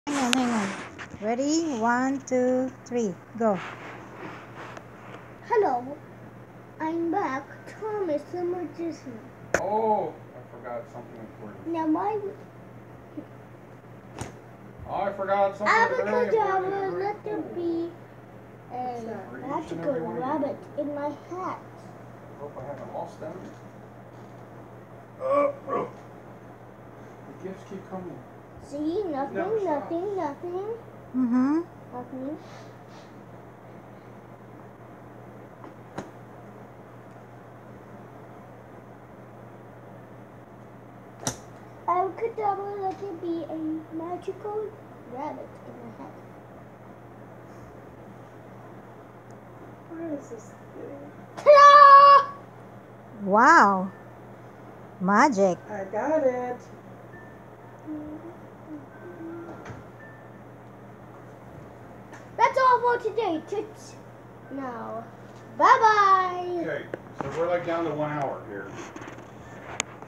Hang on. Ready? 1, 2, 3, go. Hello, I'm back. Thomas the magician. Oh, I forgot something important. Now my I forgot something very important. abracadabra, let there be a For each and magical every one of you. rabbit in my hat. Hope I haven't lost them. Oh. The gifts keep coming. See, Never nothing. Mm-hmm. Nothing. Abracadabra, let there be a magical rabbit in my hat. Where is this thing? Ta-da! Wow. Magic. I got it. That's all for today, Tits. Now, bye-bye. Okay, so we're like down to 1 hour here.